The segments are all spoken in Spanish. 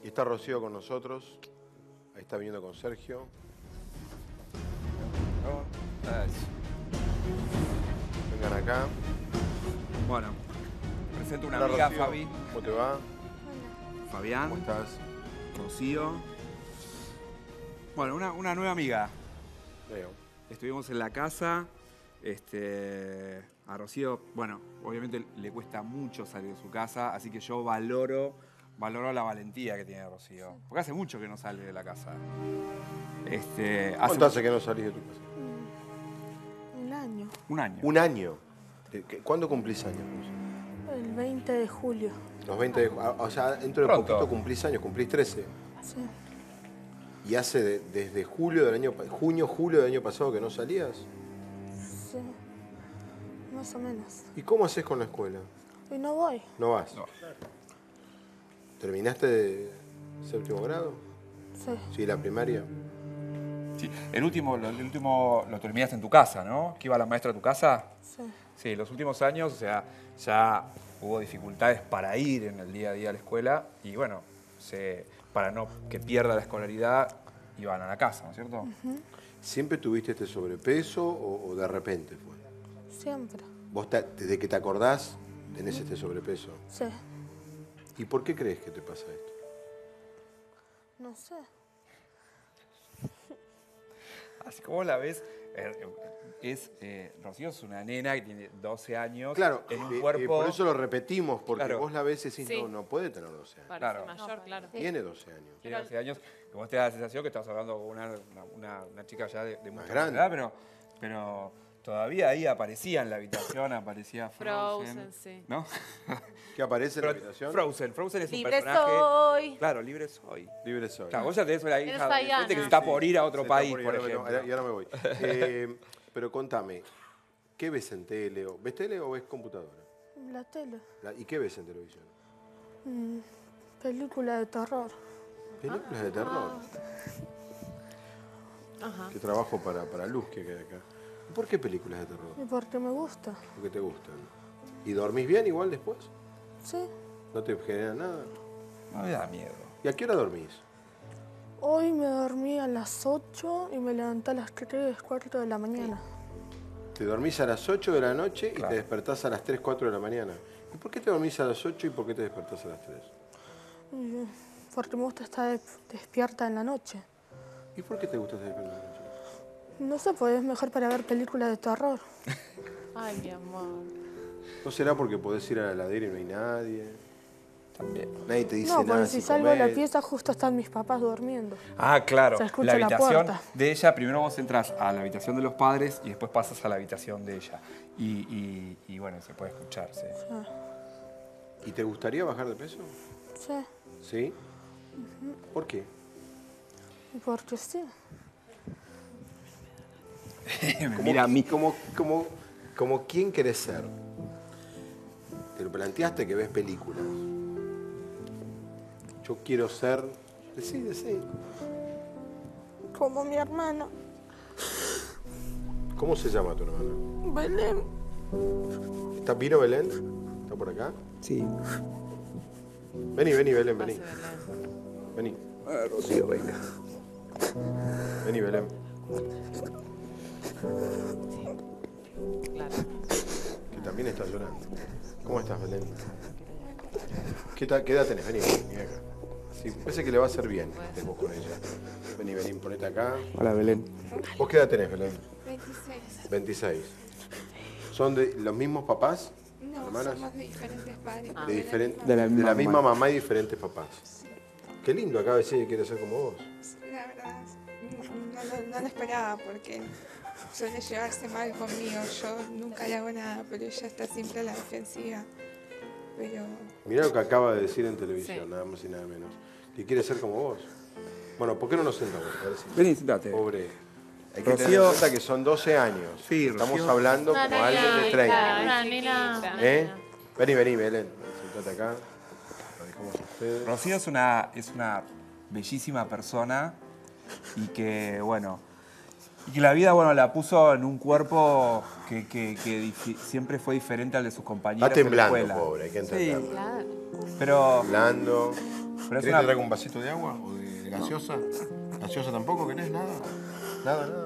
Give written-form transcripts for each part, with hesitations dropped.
está Rocío con nosotros. Ahí está viniendo con Sergio. Vengan acá. Bueno, presento una Hola, amiga, Rocío. Fabi. ¿Cómo te va? Fabián. ¿Cómo estás? Rocío. Bueno, una nueva amiga. Leo. Estuvimos en la casa. A Rocío, bueno, obviamente le cuesta mucho salir de su casa, así que yo valoro la valentía que tiene Rocío. Porque hace mucho que no sale de la casa. ¿Cuánto hace que no salís de tu casa? Un año. Un año. Un año. ¿Cuándo cumplís años? El 20 de julio. Los 20 de julio. O sea, dentro de Pronto. poquito cumplís años, cumplís 13. Sí. ¿Y hace desde julio julio del año pasado que no salías? Sí. Más o menos. ¿Y cómo haces con la escuela? Y no voy. ¿No vas? No. ¿Terminaste de séptimo grado? Sí. Sí, la primaria. Sí, el último lo terminaste en tu casa, ¿no? ¿Que iba la maestra a tu casa? Sí. Sí, los últimos años, o sea, ya hubo dificultades para ir en el día a día a la escuela y bueno, para no que pierda la escolaridad, iban a la casa, ¿no es cierto? ¿Siempre tuviste este sobrepeso o de repente fue? Siempre. ¿Vos desde que te acordás tenés este sobrepeso? Sí. ¿Y por qué crees que te pasa esto? No sé. Así como la ves, Rocío es una nena que tiene 12 años, Claro, en un cuerpo... por eso lo repetimos, porque Claro. vos la ves y decís, Sí. no puede tener 12 años. Parece Claro. mayor, claro. Tiene 12 años. Tiene 12 años, que vos te da la sensación que estás hablando con una chica ya de mucha grande. edad, pero todavía ahí aparecía en la habitación, aparecía Frozen. Frozen, sí. ¿No? ¿Qué aparece en la habitación? Frozen es un Libre personaje... soy. Claro, libre soy. Libre soy. Claro, vos ya tenés una hija Eres adolescente que Diana. se está por ir a otro Se está país, por ir, por ahora me- ejemplo. Y ahora me voy. Pero contame, ¿qué ves en tele? ¿Ves tele o ves computadora? La tele. ¿Y qué ves en televisión? Película de terror. Películas de terror. Ajá. Qué trabajo para Luz que queda acá. ¿Por qué películas de terror? Y porque me gusta. Porque te gustan. ¿Y dormís bien igual después? Sí. ¿No te genera nada? No me da miedo. ¿Y a qué hora dormís? Hoy me dormí a las 8 y me levanté a las 3, 4 de la mañana. Te dormís a las 8 de la noche Claro. y te despertás a las 3, 4 de la mañana. ¿Y por qué te dormís a las 8 y por qué te despertás a las 3? Porque me gusta estar despierta en la noche. ¿Y por qué te gusta estar despierto a la noche? No sé, pues es mejor para ver películas de terror. Ay, mi amor. ¿No será porque podés ir a la heladera y no hay nadie? Nadie te dice No, nada. porque si salgo de la pieza justo están mis papás durmiendo. Ah, claro. Se escucha La la habitación puerta. de ella, primero vos entras a la habitación de los padres y después pasas a la habitación de ella. Y bueno, se puede escuchar, sí. ¿Y te gustaría bajar de peso? Sí, ¿Sí? ¿Por qué? porque sí. Mira a mí. Como quién querés ser. Te lo planteaste que ves películas. Yo quiero ser... Decí. Como mi hermana, ¿Cómo se llama tu hermana? Belén. ¿Vino Belén? ¿Está por acá? Sí. Vení, Belén, vení. Pase, Belén. Vení. Rocío, venga. Vení, Belén. Claro. Que también está llorando. ¿Cómo estás, Belén? ¿Qué edad tenés? Vení acá. Sí, parece que le va a hacer bien que estés vos con ella. Vení, ponete acá. Hola, Belén. ¿Vos qué edad tenés, Belén? 26. 26. ¿Son de los mismos papás? No, ¿Hermanas? somos de diferentes padres. De la la misma mamá. mamá y diferentes papás. Qué lindo, acaba de decir que quiere ser como vos. La verdad, no lo esperaba porque suele llevarse mal conmigo. Yo nunca le hago nada, pero ella está siempre a la defensiva. Pero Mirá lo que acaba de decir en televisión, Sí. nada más y nada menos. Que quiere ser como vos. Bueno, ¿por qué no nos sentamos? A ver si... Vení, sentate. Pobre. Hay que tener Rocío- en cuenta que son 12 años. Sí, Estamos Rocío- hablando Una como alguien de nenita, 30. una nena. ¿Eh? Vení, Belén. Sentate acá. Lo dejamos a ustedes. Rocío es una bellísima persona y que, bueno, y que la vida, bueno, la puso en un cuerpo que siempre fue diferente al de sus compañeros Está temblando, en la escuela. pobre, hay que Sí, entenderlo. Claro. pero Temblando. Pero es ¿Querés una... que traiga un vasito de agua o de gaseosa? ¿Gaseosa tampoco querés? Nada. Nada.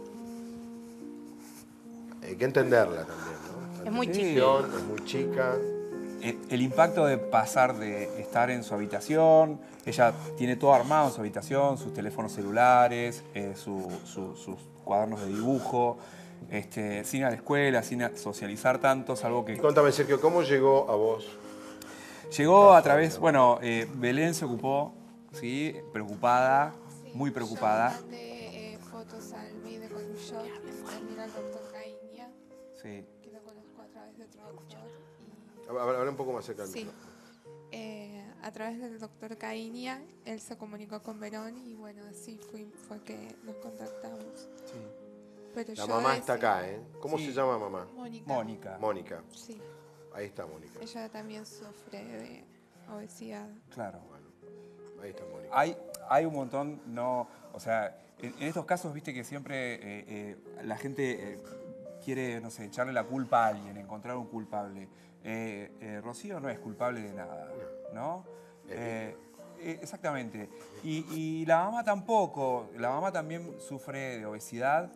Hay que entenderla también, ¿no? Es muy Atención, es muy chica. El impacto de pasar de estar en su habitación, ella tiene todo armado en su habitación, sus teléfonos celulares, sus cuadernos de dibujo, sin ir a la escuela, sin socializar tanto, es algo que... Contame, Sergio, ¿cómo llegó a vos? Llegó a través, bueno, Belén se ocupó, ¿sí? Preocupada, muy preocupada. Yo mandé fotos al video con un shot y también al doctor Cainia, Sí. que lo conozco a través de otro doctor. Habla un poco más cerca del Sí. micrófono. A través del doctor Cainia, él se comunicó con Verón y bueno, así fue que nos contactamos. Pero La yo mamá está decía- acá, ¿eh? ¿Cómo Sí. se llama mamá? Mónica. Mónica. Sí, Ahí está Mónica. ella también sufre de obesidad. Claro. Bueno, ahí está Mónica. Hay un montón, no, o sea, en estos casos, viste que siempre la gente quiere, no sé, echarle la culpa a alguien, encontrar un culpable. Rocío no es culpable de nada, ¿no? Exactamente. Y la mamá tampoco, la mamá también sufre de obesidad.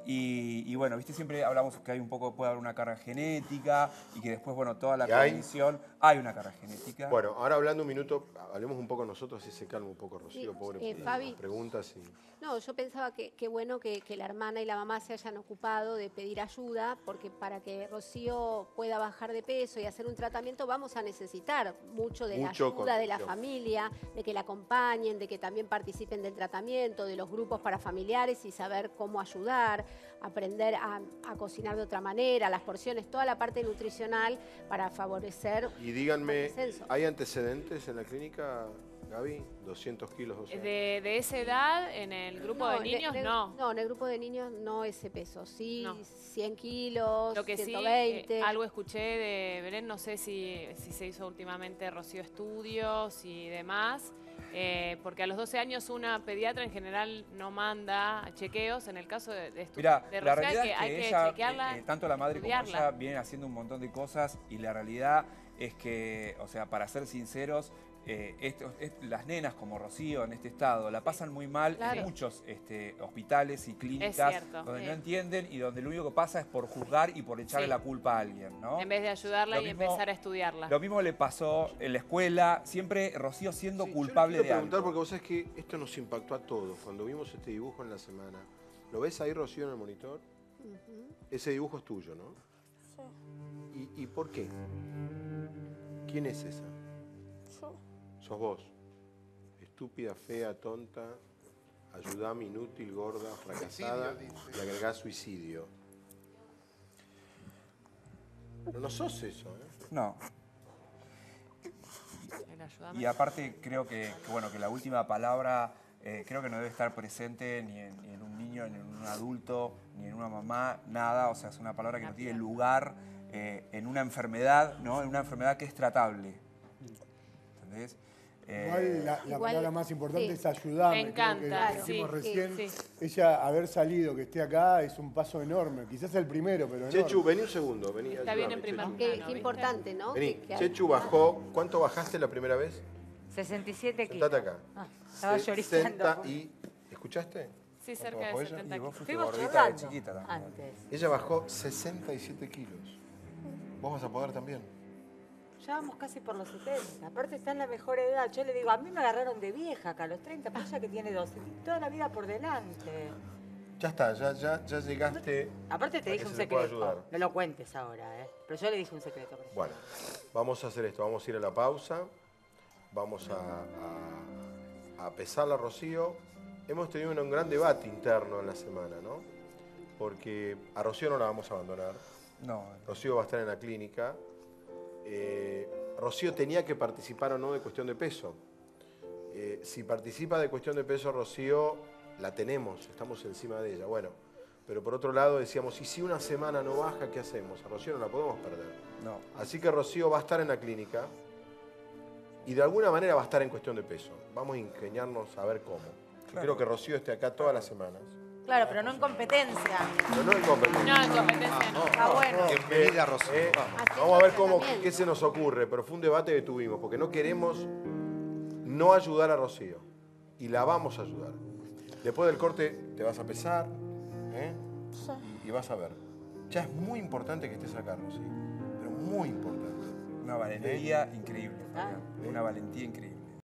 Y bueno, viste, siempre hablamos que hay un poco, puede haber una carga genética y que después, bueno, toda la ¿Y hay? condición, hay una carga genética. Bueno, ahora hablando un minuto, hablemos un poco nosotros, así se calma un poco Rocío, Sí, pobre. Fabi. Preguntas y... No, yo pensaba que qué bueno que la hermana y la mamá se hayan ocupado de pedir ayuda, porque para que Rocío pueda bajar de peso y hacer un tratamiento vamos a necesitar mucho de la Mucho ayuda de la contención. familia, de que la acompañen, de que también participen del tratamiento, de los grupos para familiares y saber cómo ayudar, aprender a cocinar de otra manera, las porciones, toda la parte nutricional para favorecer. Y díganme, el descenso. ¿hay antecedentes en la clínica, Gaby? 200 kilos, 200. De esa edad, en el grupo de niños, no. No, en el grupo de niños no ese peso. Sí, No. 100 kilos, Lo que sí, 120. algo escuché de Belén, no sé si se hizo últimamente Rocío estudios y demás, porque a los 12 años una pediatra en general no manda chequeos. En el caso de Mira, de la Rocío realidad es hay que que ella, chequearla, tanto la madre como estudiarla. ella, vienen haciendo un montón de cosas y la realidad es que, o sea, para ser sinceros, las nenas como Rocío en este estado la pasan muy mal Claro. en muchos hospitales y clínicas cierto. donde Sí. no entienden y donde lo único que pasa es por juzgar y por echarle Sí. la culpa a alguien, ¿no? En vez de ayudarla Lo y mismo- empezar a estudiarla. Lo mismo le pasó en la escuela, siempre Rocío siendo Sí, culpable yo le de quiero preguntar, algo. porque vos sabés que esto nos impactó a todos. Cuando vimos este dibujo en la semana, ¿lo ves ahí, Rocío, en el monitor? Ujú. Ese dibujo es tuyo, ¿no? Sí, ¿Y por qué? ¿Quién es esa? yo. Sos vos. Estúpida, fea, tonta, ayudame, inútil, gorda, fracasada y agregás suicidio. Pero no sos eso, ¿eh? No. El ayudame. Y aparte creo que, bueno, que la última palabra creo que no debe estar presente ni en un niño, ni en un adulto, ni en una mamá, nada. O sea, es una palabra que no tiene lugar en una enfermedad, ¿no? En una enfermedad que es tratable. ¿Entendés? Igual la Igual, palabra más importante sí. es ayudarme. Me creo que encanta, lo sí, dijimos recién. sí. Ella haber salido, que esté acá, es un paso enorme. Quizás el primero, pero Chechu, enorme. vení un segundo, vení. Está bien en ayudame, primer Chechu. lugar. Qué, ¿no? qué ¿Viste? importante, ¿no? Vení, Que Chechu bajó, ¿cuánto bajaste la primera vez? 67 kilos. Sentate acá. Ah, estaba lloriqueando. ¿Escuchaste? Sí, ¿Cuánto cerca bajó de ella? 70 Y vos kilos. fuiste Fuimos gordita de charlando chiquita también. antes. Ella bajó 67 kilos. ¿Vos vas a poder también? Ya vamos casi por los 70. Aparte está en la mejor edad. Yo le digo, a mí me agarraron de vieja acá a los 30, pero ella que tiene 12. Toda la vida por delante. Ya está, ya llegaste. Aparte te a dije que un se le pueda secreto. ayudar. No lo cuentes ahora, ¿eh? Pero yo le dije un secreto. por eso. Bueno, vamos a hacer esto, vamos a ir a la pausa, vamos a pesar la Rocío. Hemos tenido un gran debate interno en la semana, ¿no? Porque a Rocío no la vamos a abandonar, No, Rocío va a estar en la clínica. Rocío tenía que participar o no de cuestión de peso. Si participa de cuestión de peso, Rocío la tenemos, estamos encima de ella. Bueno, pero por otro lado decíamos, ¿y si una semana no baja, qué hacemos? A Rocío no la podemos perder. no. Así que Rocío va a estar en la clínica y de alguna manera va a estar en cuestión de peso. Vamos a ingeniarnos a ver cómo. Yo Claro. quiero que Rocío esté acá todas las semanas. Claro, pero no en competencia. Pero no en competencia. No, en competencia no. Está bueno. Bienvenida, Rocío. Vamos a ver cómo, qué se nos ocurre, pero fue un debate que tuvimos, porque no queremos no ayudar a Rocío. Y la vamos a ayudar. Después del corte te vas a pesar, ¿eh? Sí. Y vas a ver. Ya es muy importante que estés acá, Rocío. Pero muy importante. Una valentía increíble, Fabián. Una valentía increíble.